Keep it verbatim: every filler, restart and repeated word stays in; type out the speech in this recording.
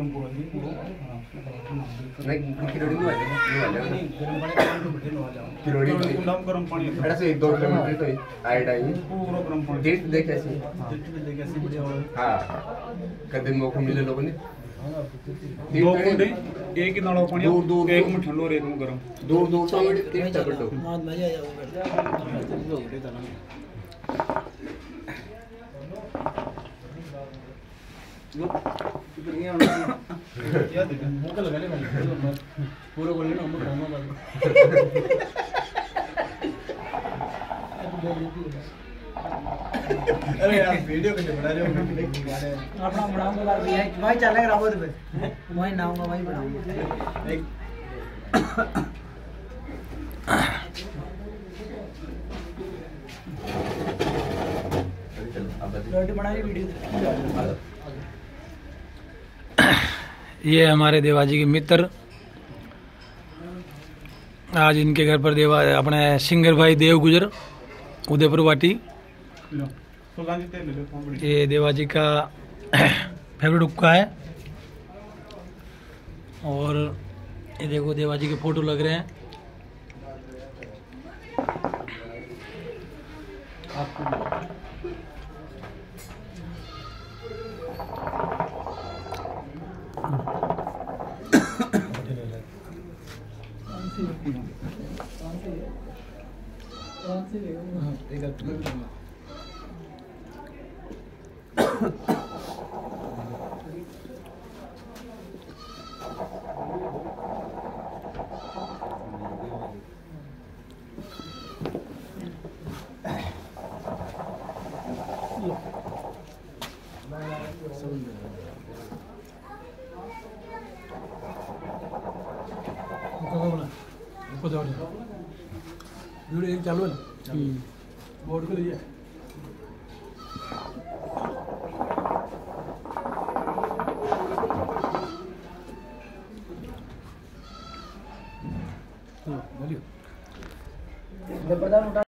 गरम पूरा जी नहीं किलोड़ी में वाले नहीं गरम पानी पानी तो बैठे नो जाओ किलोड़ी कुंडा में गरम पानी अरे से एक दो किलोमीटर तो आइड आई पूरा गरम पानी डेट देख ऐसे डेट भी देख ऐसे बढ़िया वाला हां कदे मौका मिले लोगों ने दो कुंडे एक ही नाला पानी दूर दूर एक में ठंडो और एक में गरम दूर दूर सौ मिनट तीन डबल टो मौत मजा आ जाओगे क्या देखा मुंह लगा ले पूरा बोल लेना हम खाना लगा अरे यार वीडियो कैसे बना रहे हो अपना बनाऊंगा बार भाई भाई चलेगा रावत पे वही नाऊंगा वही बनाऊंगा रोटी बनाई वीडियो ये हमारे देवाजी के मित्र आज इनके घर पर देवा अपने सिंगर भाई देव गुजर उदयपुर वाटी ये देवाजी का फेवरेट उपका है और ये देखो देवाजी के फोटो लग रहे हैं वीडियो एक चालू है ना बोर्ड को लीजिए बोलिए